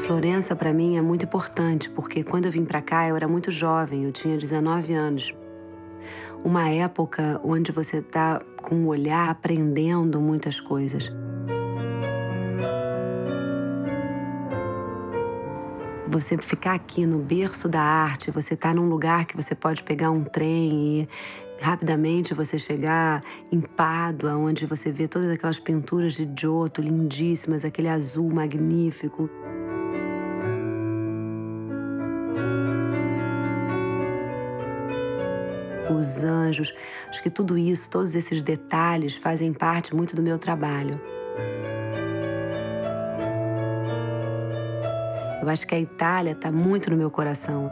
Florença, para mim, é muito importante, porque quando eu vim para cá, eu era muito jovem, eu tinha 19 anos. Uma época onde você tá com o olhar aprendendo muitas coisas. Você ficar aqui no berço da arte, você tá num lugar que você pode pegar um trem e rapidamente você chegar em Pádua, onde você vê todas aquelas pinturas de Giotto lindíssimas, aquele azul magnífico. Os anjos, acho que tudo isso, todos esses detalhes fazem parte muito do meu trabalho. Eu acho que a Itália está muito no meu coração.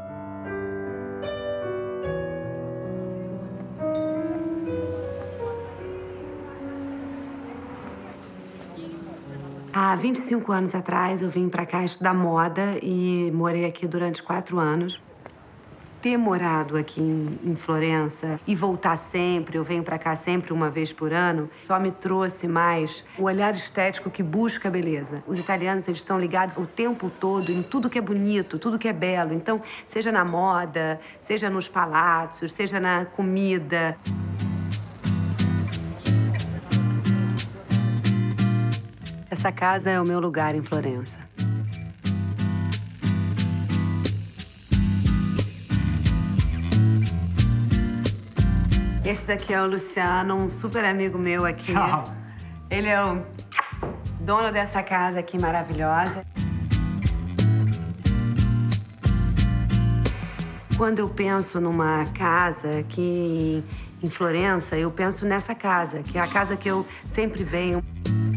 Há 25 anos atrás, eu vim para cá estudar moda e morei aqui durante 4 anos. Ter morado aqui em Florença e voltar sempre, eu venho para cá sempre uma vez por ano, só me trouxe mais o olhar estético que busca a beleza. Os italianos, eles estão ligados o tempo todo em tudo que é bonito, tudo que é belo. Então, seja na moda, seja nos palácios, seja na comida. Essa casa é o meu lugar em Florença. Esse daqui é o Luciano, um super amigo meu aqui. Tchau. Ele é o dono dessa casa aqui maravilhosa. Quando eu penso numa casa aqui em Florença, eu penso nessa casa, que é a casa que eu sempre venho.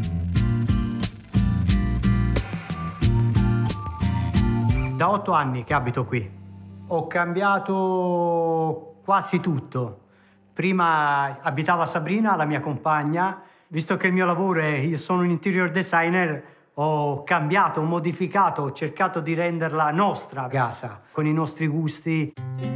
Da 8 anni che abito qui. Ho cambiato quasi tutto. Prima abitava Sabrina, la mia compagna. Visto che il mio lavoro io sono un interior designer, ho cambiato, ho modificato, ho cercato di renderla nostra casa, con i nostri gusti.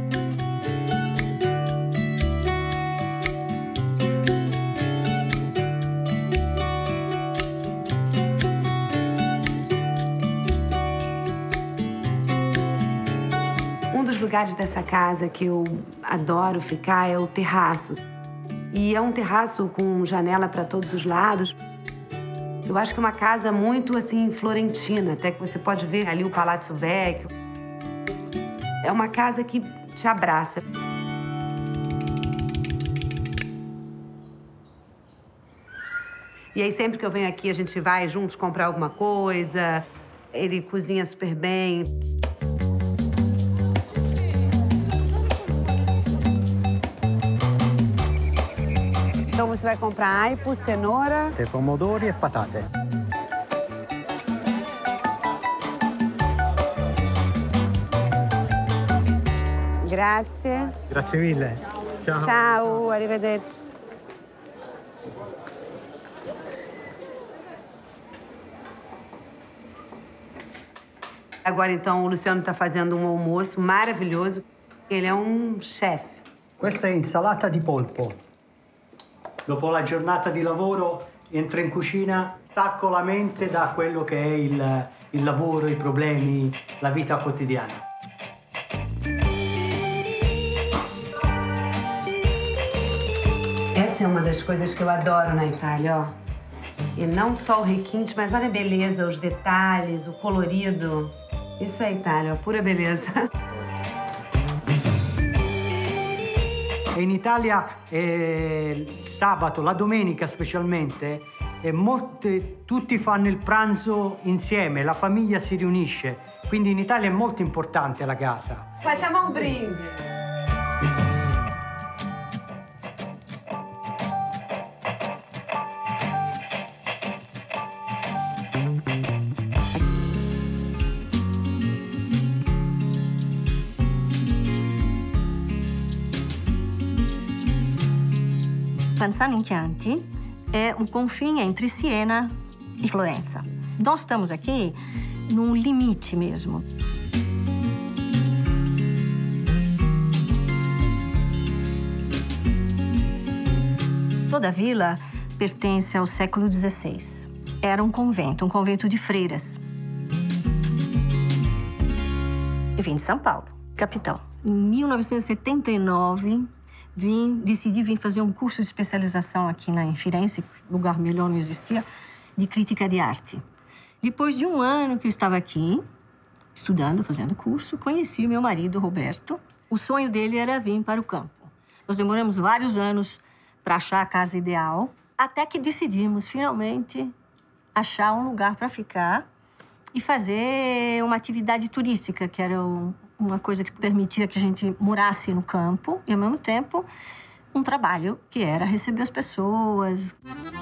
Um dos lugares dessa casa que eu adoro ficar é o terraço. E é um terraço com janela para todos os lados. Eu acho que é uma casa muito, assim, florentina, até que você pode ver ali o Palazzo Vecchio. É uma casa que te abraça. E aí, sempre que eu venho aqui, a gente vai juntos comprar alguma coisa. Ele cozinha super bem. Então você vai comprar aipo, cenoura... Pomodori e patate. Grazie. Grazie mille. Ciao. Ciao, arrivederci. Agora, então, o Luciano está fazendo um almoço maravilhoso. Ele é um chefe. Questa è insalata di polpo. Dopo la giornata di lavoro entro in cucina, stacco la mente da quello che è il lavoro, i problemi, la vita quotidiana. Essa é uma das coisas que eu adoro na Itália, ó. E não só o requinte, mas olha a beleza, os detalhes, o colorido. Isso é Itália, ó, pura beleza. In Italia sabato, la domenica specialmente, tutti fanno il pranzo insieme, la famiglia si riunisce. Quindi in Italia è molto importante la casa. Facciamo un brindisi. Panzano in Chianti é um confim entre Siena e Florença. Nós estamos aqui num limite mesmo. Toda a vila pertence ao século XVI. Era um convento de freiras. Eu vim de São Paulo, capital. Em 1979, decidi vir fazer um curso de especialização aqui em Firenze, lugar melhor não existia, de crítica de arte. Depois de um ano que eu estava aqui, estudando, fazendo curso, conheci meu marido, Roberto. O sonho dele era vir para o campo. Nós demoramos vários anos para achar a casa ideal, até que decidimos, finalmente, achar um lugar para ficar e fazer uma atividade turística, que era uma coisa que permitia que a gente morasse no campo e, ao mesmo tempo, um trabalho que era receber as pessoas.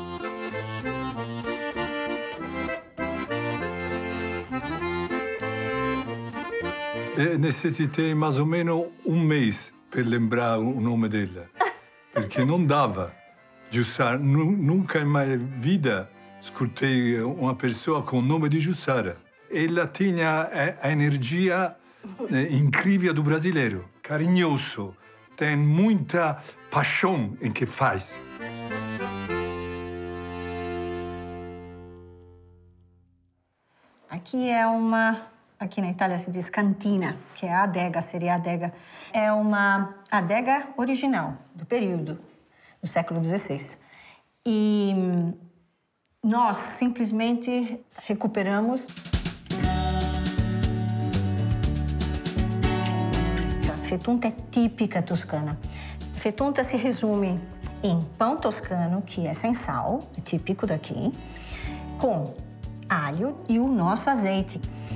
Necessitei mais ou menos um mês per lembrar o nome dela, perché non dava. Jussara, nunca in minha vida escutei uma pessoa com o nome de Jussara. Ela tinha a energia incrível do brasileiro, carinhoso, tem muita paixão em que faz. Aqui na Itália se diz cantina, que é a adega, seria a adega. É uma adega original, do período, do século XVI. E nós simplesmente recuperamos. A fetunta é típica toscana. A fetunta se resume em pão toscano, que é sem sal, é típico daqui, com alho e o nosso azeite.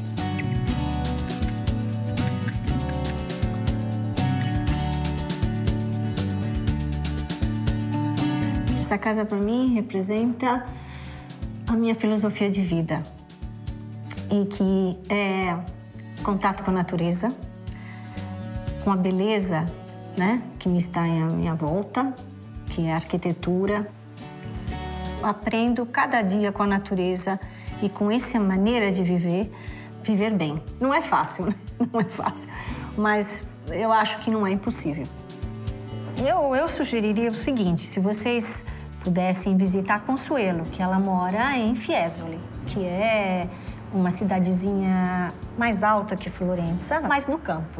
Essa casa, para mim, representa a minha filosofia de vida. E que é contato com a natureza, com a beleza, né, que me está à minha volta, que é a arquitetura. Aprendo cada dia com a natureza e com essa maneira de viver bem. Não é fácil, né? Não é fácil, mas eu acho que não é impossível. Eu sugeriria o seguinte, se vocês pudessem visitar Consuelo, que ela mora em Fiesole, que é uma cidadezinha mais alta que Florença, mas no campo.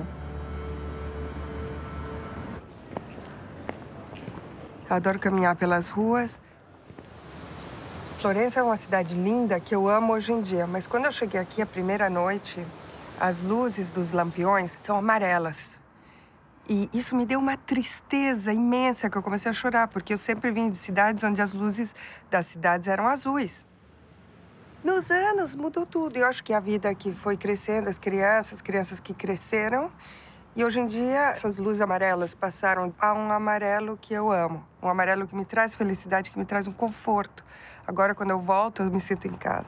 Eu adoro caminhar pelas ruas. Florença é uma cidade linda que eu amo hoje em dia, mas quando eu cheguei aqui a primeira noite, as luzes dos lampiões são amarelas. E isso me deu uma tristeza imensa, que eu comecei a chorar, porque eu sempre vim de cidades onde as luzes das cidades eram azuis. Nos anos mudou tudo. Eu acho que a vida aqui foi crescendo, as crianças que cresceram. E hoje em dia, essas luzes amarelas passaram a um amarelo que eu amo. Um amarelo que me traz felicidade, que me traz um conforto. Agora, quando eu volto, eu me sinto em casa.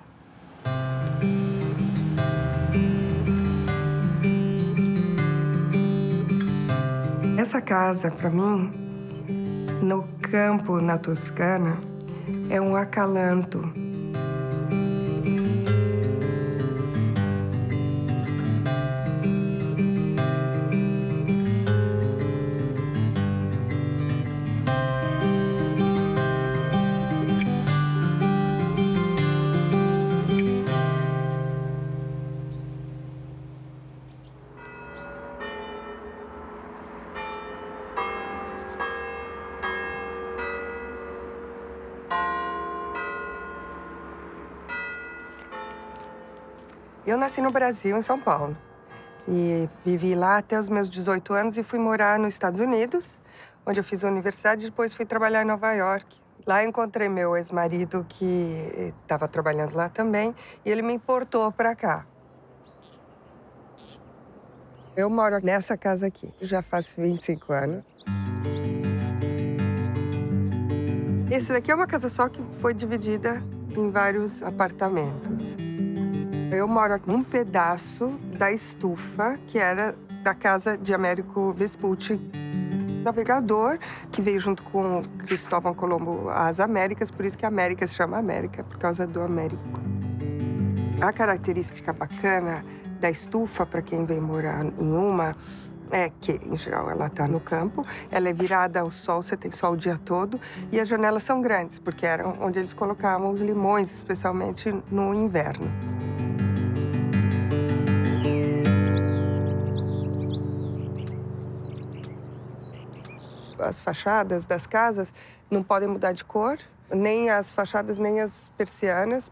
Essa casa, para mim, no campo, na Toscana, é um acalanto. Eu nasci no Brasil, em São Paulo. E vivi lá até os meus 18 anos e fui morar nos Estados Unidos, onde eu fiz a universidade e depois fui trabalhar em Nova York. Lá eu encontrei meu ex-marido, que estava trabalhando lá também, e ele me importou para cá. Eu moro nessa casa aqui, já faz 25 anos. Esse daqui é uma casa só que foi dividida em vários apartamentos. Eu moro num pedaço da estufa, que era da casa de Américo Vespucci, navegador, que veio junto com Cristóvão Colombo às Américas, por isso que a América se chama América, por causa do Américo. A característica bacana da estufa, para quem vem morar em uma, é que, em geral, ela está no campo, ela é virada ao sol, você tem sol o dia todo, e as janelas são grandes, porque eram onde eles colocavam os limões, especialmente no inverno. As fachadas das casas não podem mudar de cor, nem as fachadas, nem as persianas.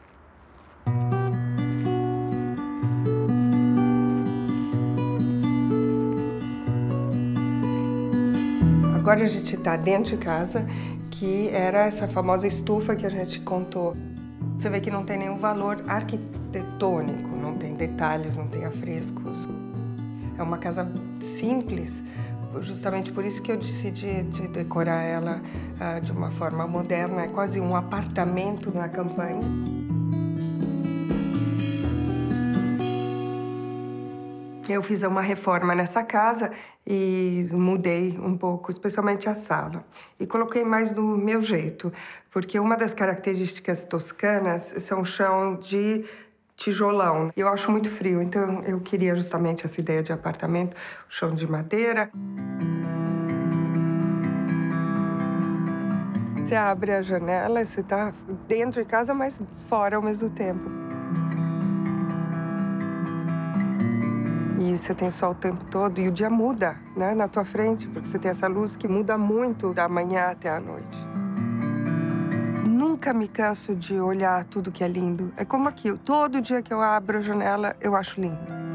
Agora a gente está dentro de casa, que era essa famosa estufa que a gente contou. Você vê que não tem nenhum valor arquitetônico, não tem detalhes, não tem afrescos. É uma casa simples, justamente por isso que eu decidi decorar ela de uma forma moderna. É quase um apartamento na campanha. Eu fiz uma reforma nessa casa e mudei um pouco, especialmente a sala. E coloquei mais do meu jeito, porque uma das características toscanas são chão de tijolão. Eu acho muito frio, então eu queria justamente essa ideia de apartamento, chão de madeira. Você abre a janela, você está dentro de casa, mas fora ao mesmo tempo. E você tem sol o tempo todo e o dia muda, né, na tua frente, porque você tem essa luz que muda muito da manhã até a noite. Nunca me canso de olhar tudo que é lindo. É como aqui, todo dia que eu abro a janela, eu acho lindo.